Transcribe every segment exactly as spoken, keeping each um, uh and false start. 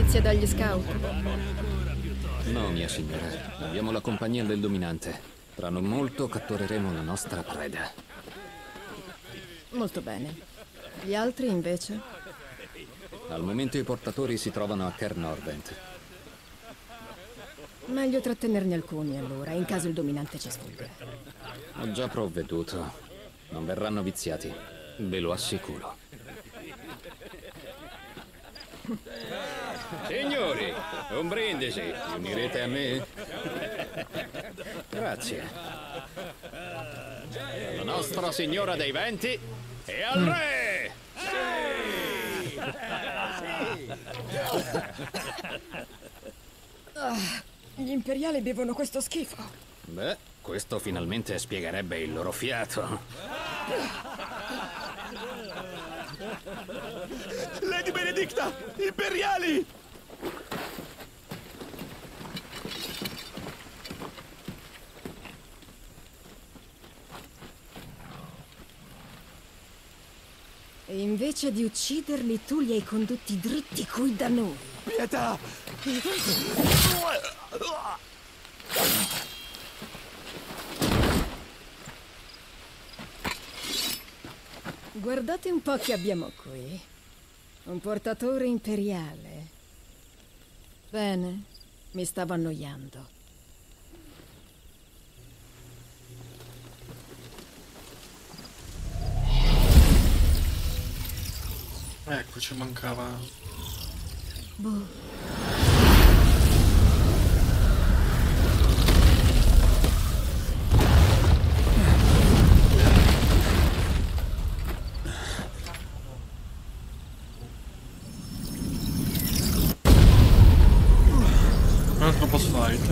notizia dagli scout? No, mia signora. Abbiamo la compagnia del dominante. Tra non molto cattureremo la nostra preda. Molto bene. Gli altri, invece? Al momento i portatori si trovano a Caernarvon. Meglio trattenerne alcuni, allora, in caso il dominante ci sfugga. Ho già provveduto. Non verranno viziati. Ve lo assicuro. Signori, un brindisi. Vi unirete a me? Grazie. La Nostra Signora dei Venti e al Re! Ah, gli imperiali bevono questo schifo. Beh, questo finalmente spiegherebbe il loro fiato. Lady Benedicta! Imperiali! E invece di ucciderli, tu li hai condotti dritti qui da noi. Pietà! Guardate un po' che abbiamo qui. Un portatore imperiale. Bene, mi stavo annoiando. Ecco, ci mancava. Boh. Un altro boss fight.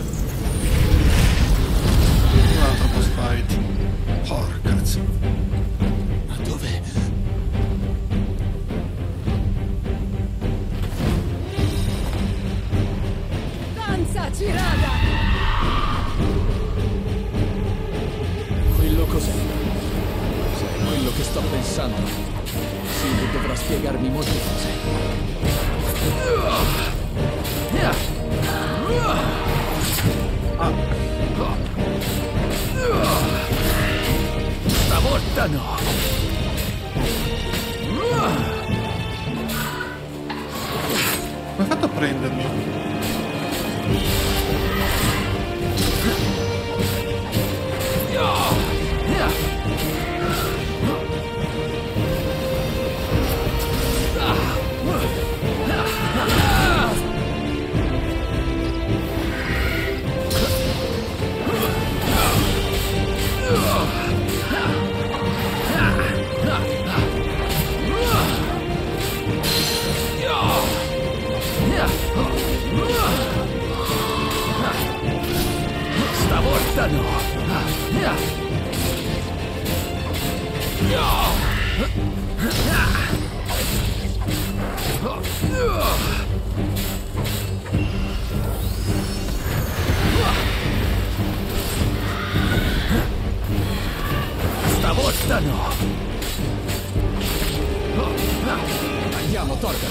Un altro boss fight. Porca cazzo. Ma dove? Danza, Cirada! Quello cos'è? Se è quello che sto pensando, Sigurd dovrà spiegarmi molte cose. Stavolta no! Come hai fatto a prendermi? Stavolta no! Stavolta no! Andiamo, Thorgal!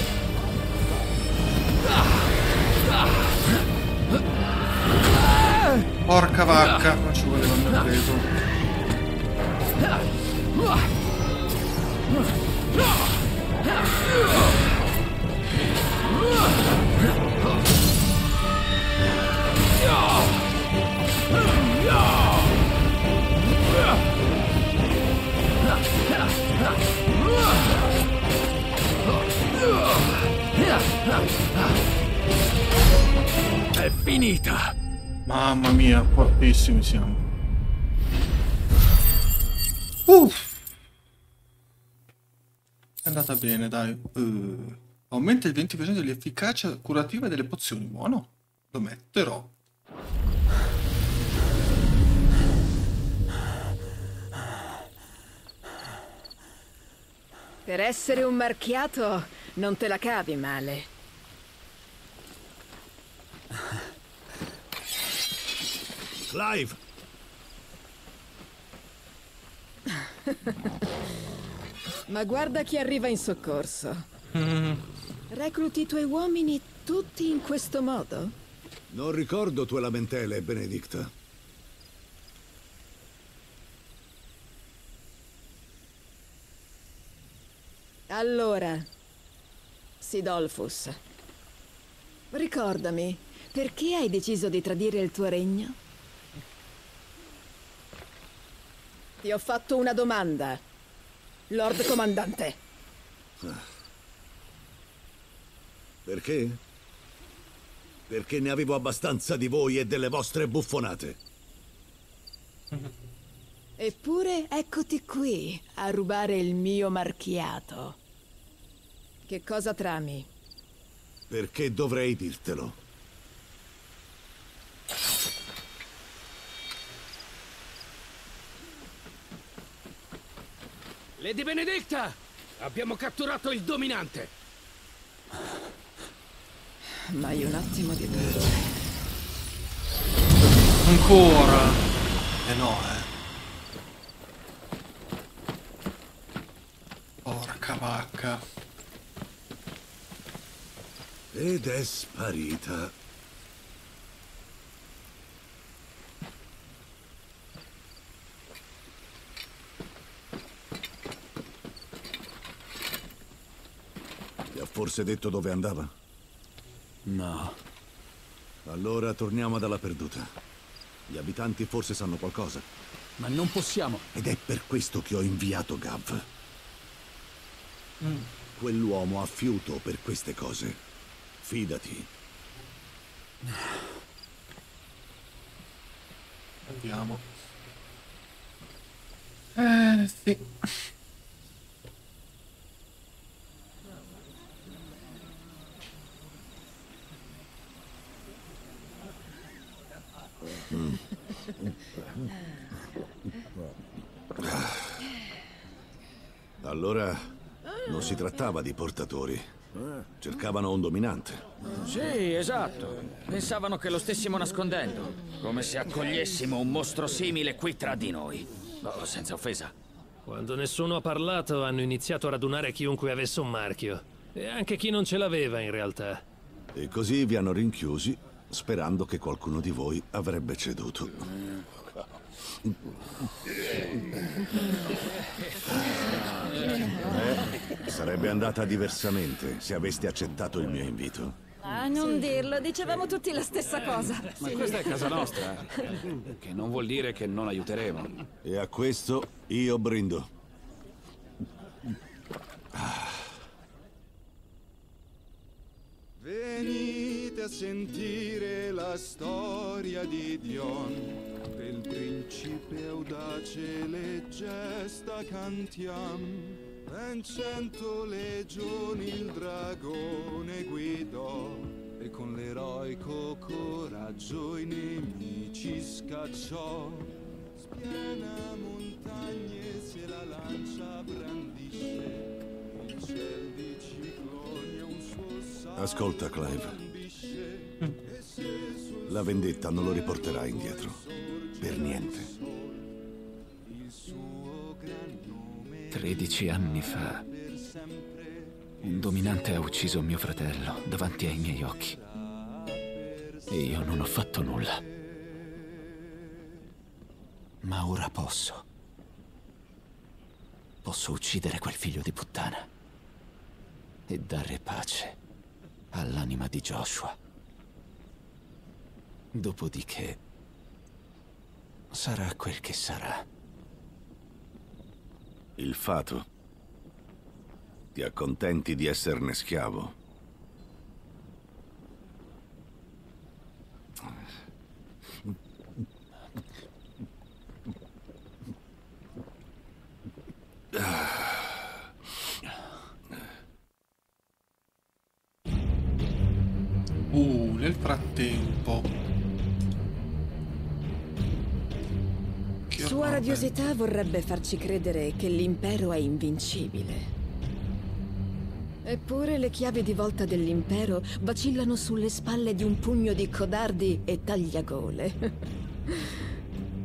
Porca vacca, non ci voleva andare preso. È finita! Mamma mia, fortissimi siamo. Uff. È andata bene, dai. Uh. Aumenta il venti per cento dell'efficacia curativa delle pozioni. Buono. Lo metterò. Per essere un marchiato, non te la cavi male. Clive! Ma guarda chi arriva in soccorso. Mm. Recluti i tuoi uomini tutti in questo modo? Non ricordo tue lamentele, Benedicta. Allora, Sidolfus, ricordami, perché hai deciso di tradire il tuo regno? Ti ho fatto una domanda, Lord Comandante. Perché? Perché ne avevo abbastanza di voi e delle vostre buffonate. Eppure eccoti qui a rubare il mio marchiato. Che cosa trami? Perché dovrei dirtelo? Lady Benedicta! Abbiamo catturato il dominante! Mai un attimo di pace. Ancora? Eh no, eh. Porca vacca. Ed è sparita. Ti ha forse detto dove andava? No. Allora torniamo dalla perduta. Gli abitanti forse sanno qualcosa. Ma non possiamo. Ed è per questo che ho inviato Gav. Mm. Quell'uomo ha fiuto per queste cose. Fidati. Andiamo. Eh, sì. Mm. Allora, non si trattava di portatori. Cercavano un dominante. Sì, esatto. Pensavano che lo stessimo nascondendo. Come se accogliessimo un mostro simile qui tra di noi. Oh, senza offesa. Quando nessuno ha parlato, hanno iniziato a radunare chiunque avesse un marchio. E anche chi non ce l'aveva, in realtà. E così vi hanno rinchiusi, sperando che qualcuno di voi avrebbe ceduto. Eh, sarebbe andata diversamente se aveste accettato il mio invito. Ah, non dirlo, dicevamo tutti la stessa cosa. Ma questa è casa nostra. Che non vuol dire che non aiuteremo. E a questo io brindo. Venite a sentire la storia di Dion, del principe audace le gesta cantiam. Ben cento legioni il dragone guidò e con l'eroico coraggio i nemici scacciò. Spiana montagne se la lancia brandisce, il ciel di cicloni è un suo sale. Ascolta, Clive. La vendetta non lo riporterà indietro. Per niente. Tredici anni fa, un dominante ha ucciso mio fratello davanti ai miei occhi. E io non ho fatto nulla. Ma ora posso. Posso uccidere quel figlio di puttana e dare pace all'anima di Joshua. Dopodiché sarà quel che sarà. Il fato? Ti accontenti di esserne schiavo? Uh, nel frattempo. Sua radiosità vorrebbe farci credere che l'impero è invincibile. Eppure le chiavi di volta dell'impero vacillano sulle spalle di un pugno di codardi e tagliagole.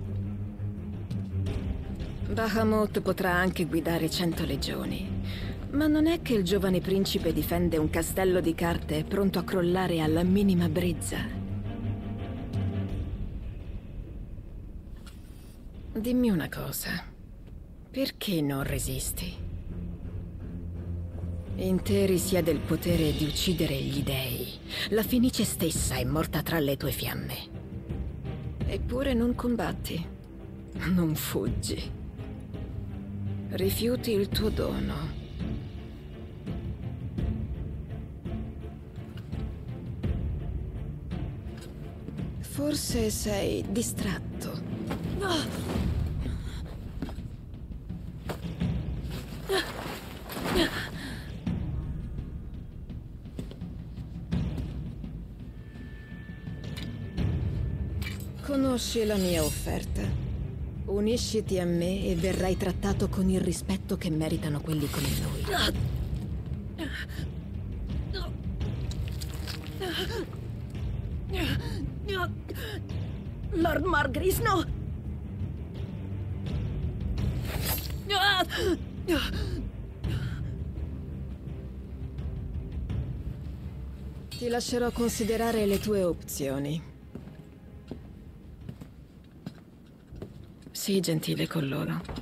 Bahamut potrà anche guidare cento legioni, Ma non è che il giovane principe difende un castello di carte pronto a crollare alla minima brizza? Dimmi una cosa. Perché non resisti? In te risiede il potere di uccidere gli dei. La Fenice stessa è morta tra le tue fiamme. Eppure non combatti. Non fuggi. Rifiuti il tuo dono. Forse sei distratto. Conosci la mia offerta. Unisciti a me e verrai trattato con il rispetto che meritano quelli come noi. Lord Margris, no! Ti lascerò considerare le tue opzioni. Sii gentile con loro.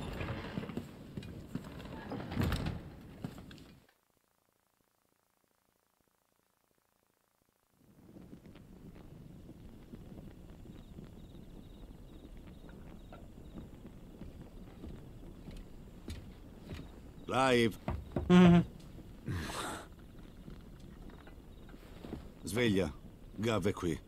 Clive. Mm-hmm. Sveglia. Gav è qui.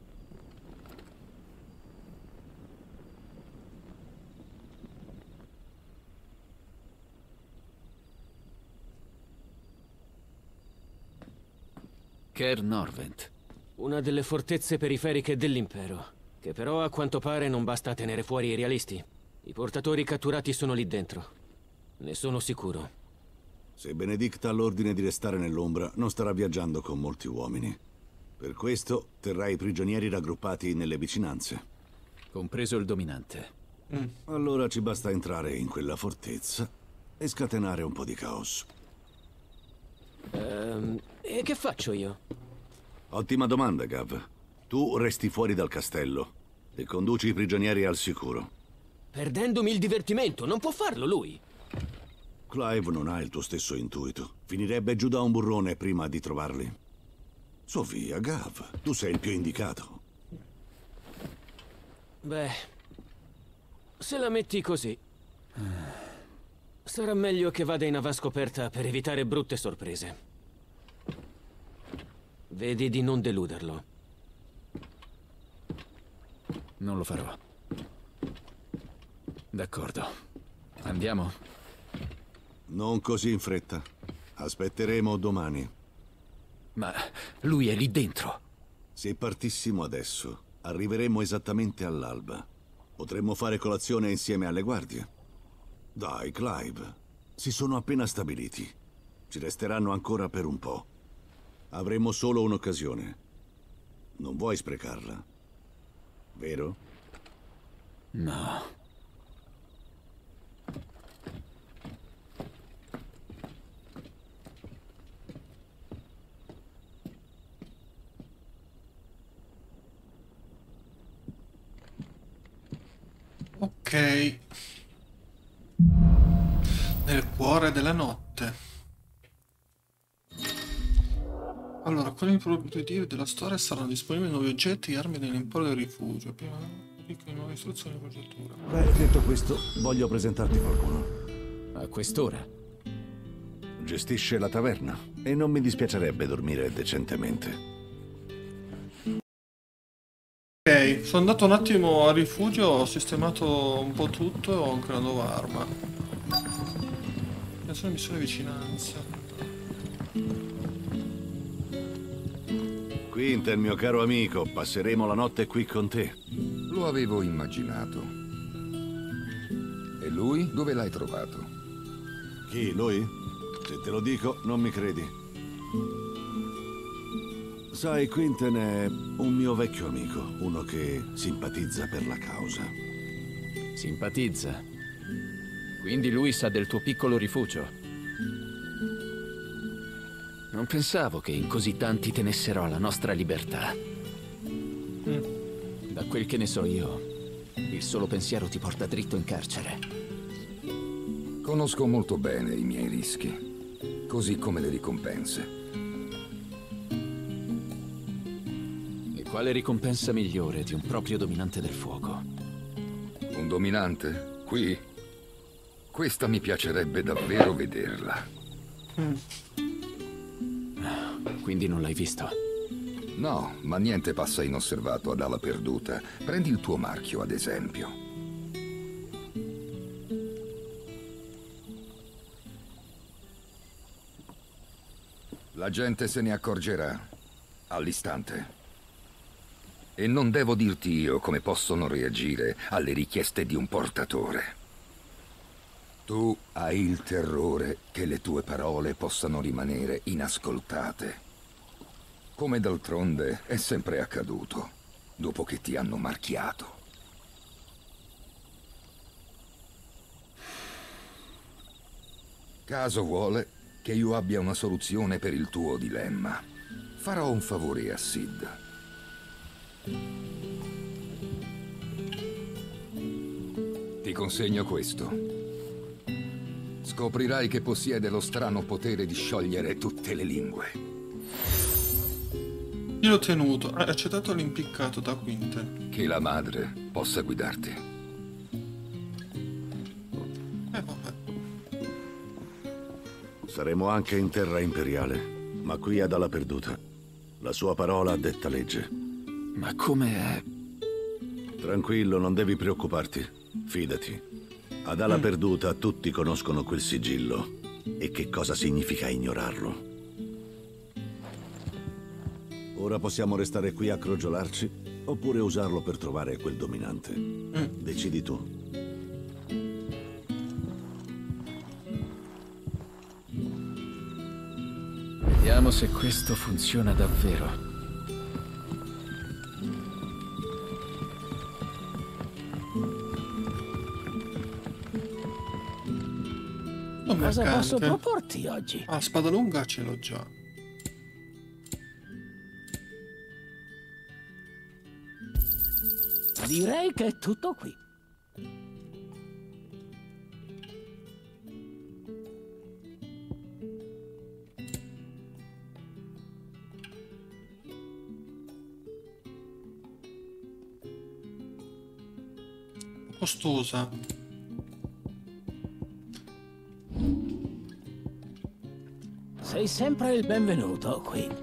Caer Norvent. Una delle fortezze periferiche dell'impero, che però a quanto pare non basta a tenere fuori i realisti. I portatori catturati sono lì dentro. Ne sono sicuro. Se Benedicta ha l'ordine di restare nell'ombra, non starà viaggiando con molti uomini. Per questo terrà i prigionieri raggruppati nelle vicinanze. Compreso il dominante. Mm. Allora ci basta entrare in quella fortezza e scatenare un po' di caos. Ehm, e che faccio io? Ottima domanda, Gav. Tu resti fuori dal castello e conduci i prigionieri al sicuro. Perdendomi il divertimento, non può farlo lui. Clive non ha il tuo stesso intuito. Finirebbe giù da un burrone prima di trovarli. Su via, Gav. Tu sei il più indicato. Beh, se la metti così, sarà meglio che vada in avascoperta per evitare brutte sorprese. Vedi di non deluderlo. Non lo farò. D'accordo. Andiamo? Non così in fretta. Aspetteremo domani. Ma lui è lì dentro. Se partissimo adesso, arriveremmo esattamente all'alba. Potremmo fare colazione insieme alle guardie. Dai, Clive. Si sono appena stabiliti. Ci resteranno ancora per un po'. Avremo solo un'occasione. Non vuoi sprecarla? Vero? No. Ok. Nel cuore della notte. Allora, con i proibitivi della storia saranno disponibili nuovi oggetti e armi dell'impero del rifugio. Prima di nuove istruzioni e progettura. Beh, detto questo, voglio presentarti qualcuno. A quest'ora? Gestisce la taverna e non mi dispiacerebbe dormire decentemente. Ok, sono andato un attimo al rifugio, ho sistemato un po' tutto e ho anche una nuova arma. Adesso missione vicinanza. Quinten, mio caro amico, passeremo la notte qui con te. Lo avevo immaginato. E lui? Dove l'hai trovato? Chi, lui? Se te lo dico, non mi credi. Sai, Quinten è un mio vecchio amico, uno che simpatizza per la causa. Simpatizza? Quindi lui sa del tuo piccolo rifugio? Non pensavo che in così tanti tenessero alla nostra libertà. Mm. Da quel che ne so io, il solo pensiero ti porta dritto in carcere. Conosco molto bene i miei rischi, così come le ricompense. E quale ricompensa migliore di un proprio dominante del fuoco? Un dominante? Qui? Questa mi piacerebbe davvero vederla. Mm. Quindi non l'hai visto? No, ma niente passa inosservato ad ala perduta. Prendi il tuo marchio, ad esempio. La gente se ne accorgerà all'istante. E non devo dirti io come possono reagire alle richieste di un portatore. Tu hai il terrore che le tue parole possano rimanere inascoltate. Come d'altronde è sempre accaduto, dopo che ti hanno marchiato. Caso vuole che io abbia una soluzione per il tuo dilemma. Farò un favore a Sid. Ti consegno questo. Scoprirai che possiede lo strano potere di sciogliere tutte le lingue. Io l'ho tenuto, hai accettato l'impiccato da Quinten. Che la madre possa guidarti. Eh vabbè. Saremo anche in terra imperiale, ma qui ad ala perduta. La sua parola detta legge. Ma come è? Tranquillo, non devi preoccuparti. Fidati. Ad ala mm. perduta tutti conoscono quel sigillo e che cosa significa ignorarlo. Ora possiamo restare qui a crogiolarci oppure usarlo per trovare quel dominante. Mm. Decidi tu. Vediamo se questo funziona davvero. Oh, cosa mercante. posso proporti oggi? Ah, spada lunga ce l'ho già. Direi che è tutto qui. Costosa. Sei sempre il benvenuto qui.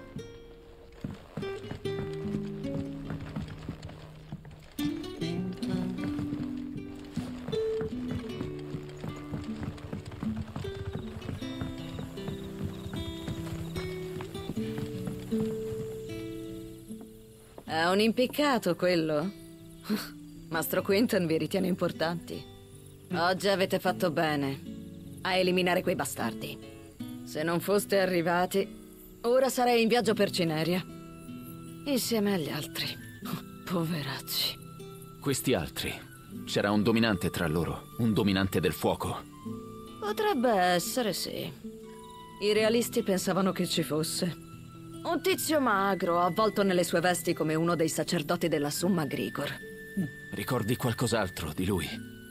È un impiccato quello? Mastro Quinten vi ritiene importanti. Oggi avete fatto bene a eliminare quei bastardi. Se non foste arrivati, ora sarei in viaggio per Cineria. Insieme agli altri. Poveracci. Questi altri. C'era un dominante tra loro. Un dominante del fuoco. Potrebbe essere, sì. I realisti pensavano che ci fosse. Un tizio magro, avvolto nelle sue vesti come uno dei sacerdoti della Summa Grigor. Ricordi qualcos'altro di lui?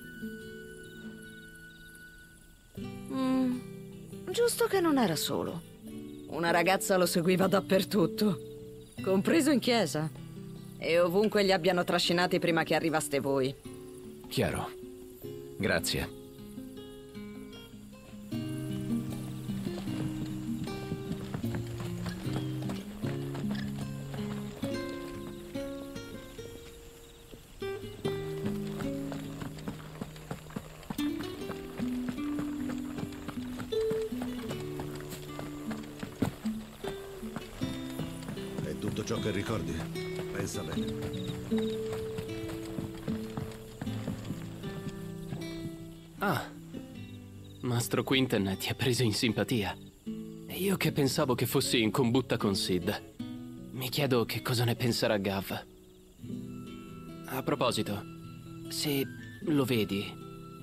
Mm, giusto che non era solo. Una ragazza lo seguiva dappertutto, compreso in chiesa. E ovunque li abbiano trascinati prima che arrivaste voi. Chiaro. Grazie. Ciò che ricordi, pensa bene. Ah, Mastro Quinten ti ha preso in simpatia. E io che pensavo che fossi in combutta con Sid. Mi chiedo che cosa ne penserà Gav. A proposito, se lo vedi,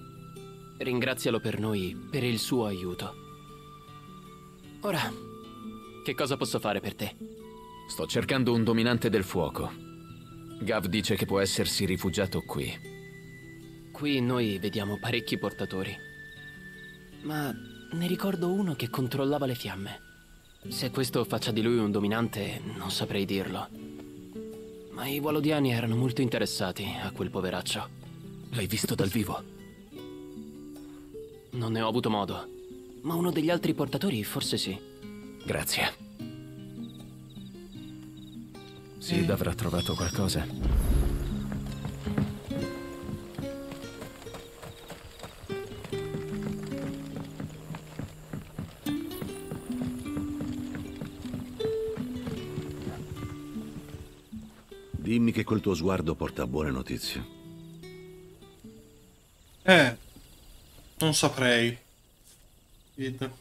ringrazialo per noi, per il suo aiuto. Ora, Che cosa posso fare per te? Sto cercando un dominante del fuoco. Gav dice che può essersi rifugiato qui. Qui noi vediamo parecchi portatori. Ma ne ricordo uno che controllava le fiamme. Se questo faccia di lui un dominante, non saprei dirlo. Ma i Walodiani erano molto interessati a quel poveraccio. L'hai visto dal vivo? Non ne ho avuto modo. Ma uno degli altri portatori forse sì. Grazie. Sid eh. avrà trovato qualcosa. Dimmi che quel tuo sguardo porta buone notizie. Eh, non saprei. Sid.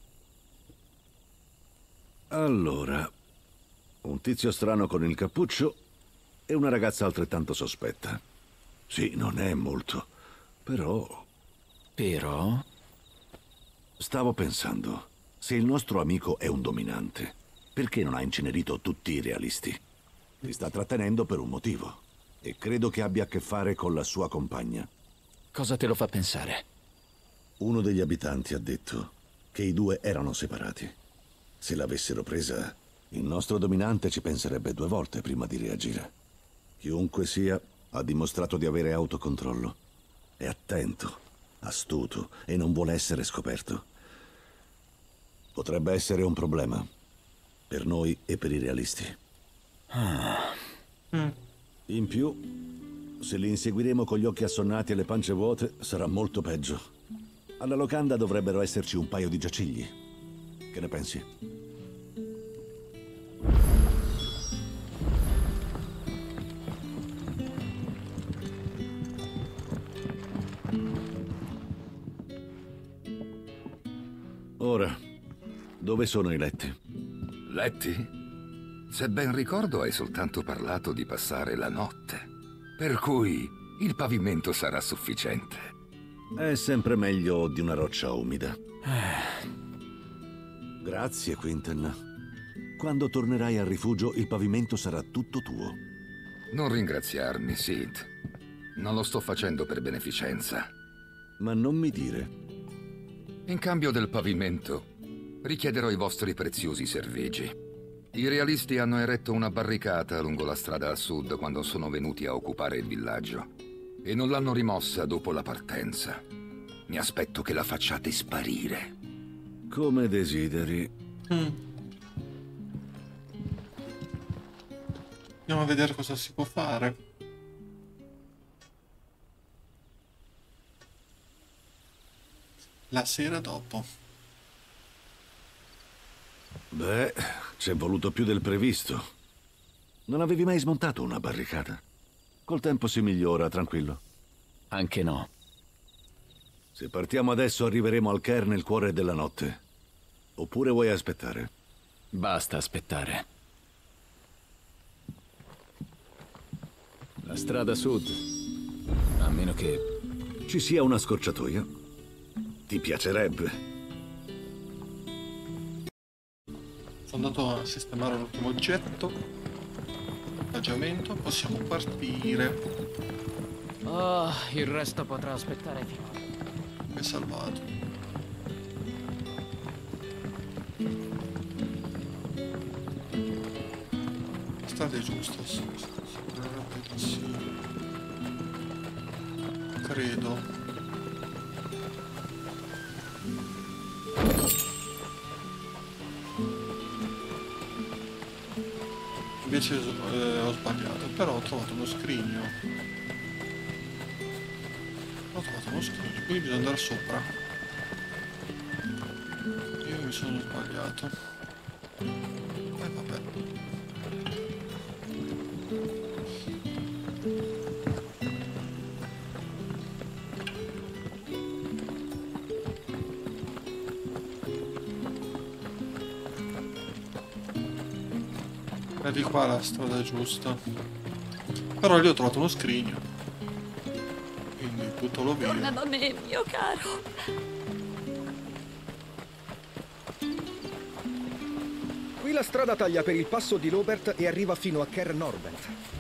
Allora, un tizio strano con il cappuccio e una ragazza altrettanto sospetta. Sì, non è molto, però... Però? Stavo pensando, se il nostro amico è un dominante, perché non ha incenerito tutti i realisti? Li sta trattenendo per un motivo, e credo che abbia a che fare con la sua compagna. Cosa te lo fa pensare? Uno degli abitanti ha detto che i due erano separati. Se l'avessero presa, il nostro dominante ci penserebbe due volte prima di reagire. Chiunque sia, ha dimostrato di avere autocontrollo. È attento, astuto e non vuole essere scoperto. Potrebbe essere un problema per noi e per i realisti. Ah. Mm. In più, se li inseguiremo con gli occhi assonnati e le pance vuote, sarà molto peggio. Alla locanda dovrebbero esserci un paio di giacigli. Che ne pensi? Ora, dove sono i letti? Letti? Se ben ricordo hai soltanto parlato di passare la notte. Per cui il pavimento sarà sufficiente. È sempre meglio di una roccia umida. Grazie, Quinten. Quando tornerai al rifugio, il pavimento sarà tutto tuo. Non ringraziarmi, Sid. Non lo sto facendo per beneficenza. Ma non mi dire. In cambio del pavimento, richiederò i vostri preziosi servigi. I realisti hanno eretto una barricata lungo la strada a sud quando sono venuti a occupare il villaggio. E non l'hanno rimossa dopo la partenza. Mi aspetto che la facciate sparire. Come desideri. Mm. Andiamo a vedere cosa si può fare. La sera dopo. Beh, ci è voluto più del previsto. Non avevi mai smontato una barricata? Col tempo si migliora, tranquillo. Anche no. Se partiamo adesso arriveremo al Cairn nel cuore della notte. Oppure vuoi aspettare? Basta aspettare. La strada sud. A meno che... ci sia una scorciatoia. Ti piacerebbe. Sono andato a sistemare l'ultimo oggetto. Equipaggiamento. Possiamo partire. Oh, il resto potrà aspettare fino a... Mi è salvato. La strada è giusta, sì, sicuramente sì. Credo. Invece eh, ho sbagliato, però ho trovato uno scrigno. Ho trovato uno scrigno, quindi bisogna andare sopra. Io mi sono sbagliato. Eh vabbè. È di qua la strada giusta. Però lì ho trovato uno scrigno. Quindi buttalo via. Torna da me, mio caro. Qui la strada taglia per il passo di Lobert e arriva fino a Caer Norbert.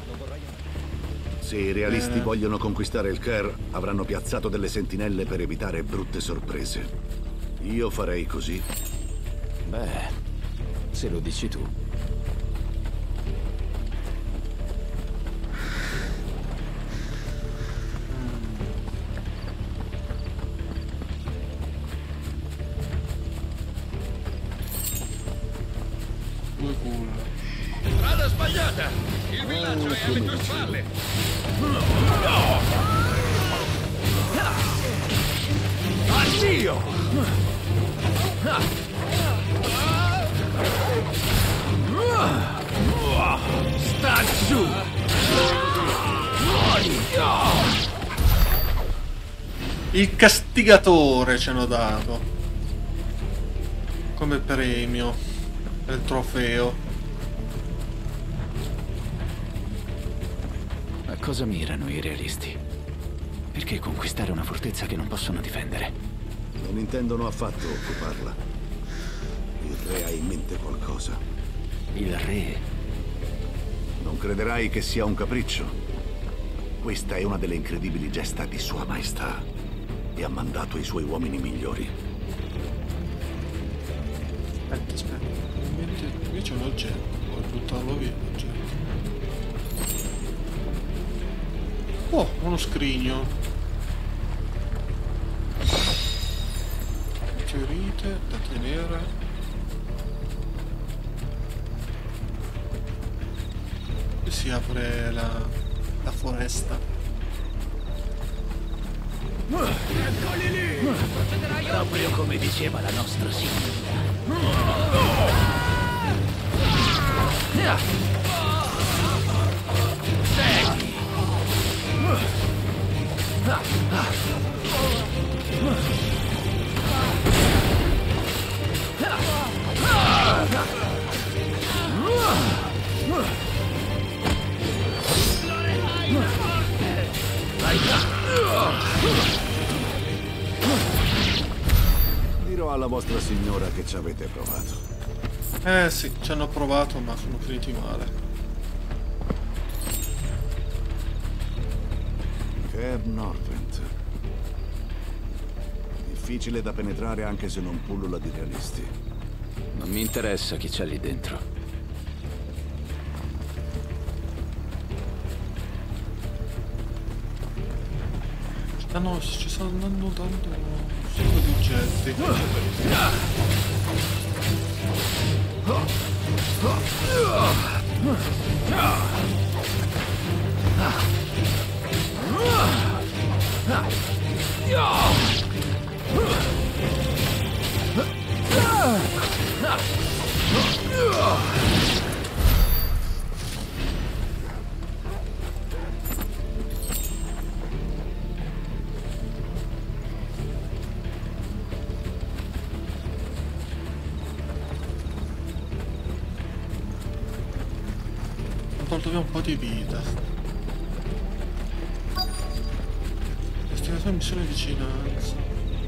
Se i realisti vogliono conquistare il Caer, avranno piazzato delle sentinelle per evitare brutte sorprese. Io farei così. Beh, se lo dici tu. Strada sbagliata! Il villaggio è alle tue spalle! Addio! Sta giù! Il castigatore ci hanno dato come premio del trofeo. A cosa mirano i realisti? Perché conquistare una fortezza che non possono difendere? Non intendono affatto occuparla. Il re ha in mente qualcosa. Il re? Non crederai che sia un capriccio. Questa è una delle incredibili gesta di Sua Maestà e ha mandato i suoi uomini migliori. Aspetta, aspetta. Qui c'è un oggetto, vuoi buttarlo via l'oggetto? Oh, uno scrigno. Ferite da tenere. E si apre la, la foresta. Eccoli lì! Proprio come diceva la nostra signora. Segui! Dirò alla vostra signora che ci avete provato. Eh sì, ci hanno provato ma sono finiti male. Caer Norbert. Difficile da penetrare anche se non pullula di realisti. Non mi interessa chi c'è lì dentro. Stanno, ci stanno andando dando un sacco di oggetti. Ho tolto via un po' di vita. Destinazione missione vicinanza.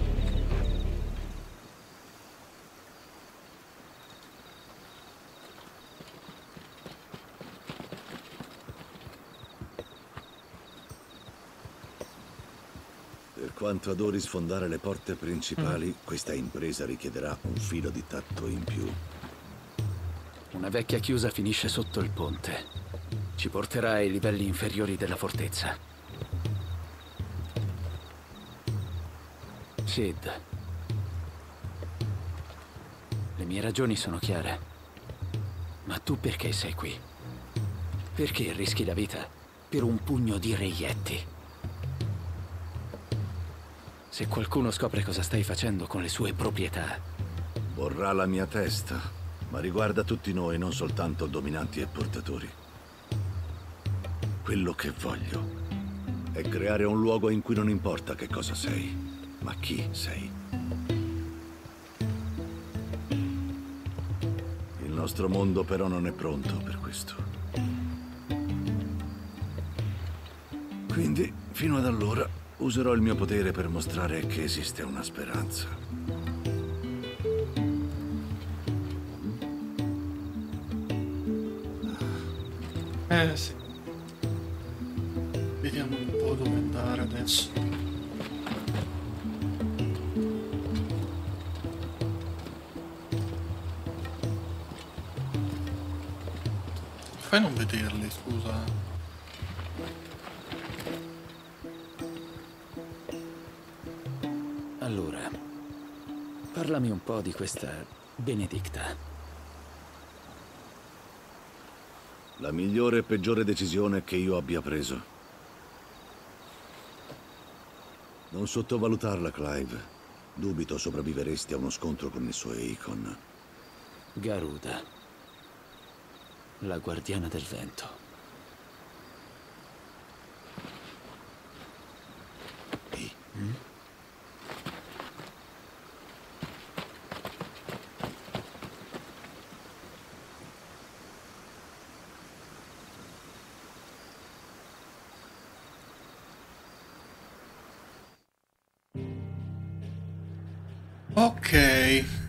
Per quanto adori sfondare le porte principali, mm. questa impresa richiederà un filo di tatto in più. Una vecchia chiusa finisce sotto il ponte. Ci porterà ai livelli inferiori della fortezza. Sid. Le mie ragioni sono chiare. Ma tu perché sei qui? Perché rischi la vita per un pugno di reietti? Se qualcuno scopre cosa stai facendo con le sue proprietà... Vorrà la mia testa, ma riguarda tutti noi, non soltanto dominanti e portatori. Quello che voglio è creare un luogo in cui non importa che cosa sei, ma chi sei. Il nostro mondo però non è pronto per questo. Quindi, fino ad allora, userò il mio potere per mostrare che esiste una speranza. Eh sì. Vediamo un po' dove andare adesso. Fai non vederli, scusa. Allora, parlami un po' di questa Benedicta. La migliore e peggiore decisione che io abbia preso. Non sottovalutarla, Clive. Dubito sopravviveresti a uno scontro con i suoi Icon. Garuda. La guardiana del vento. Ehi. Mm? Ok.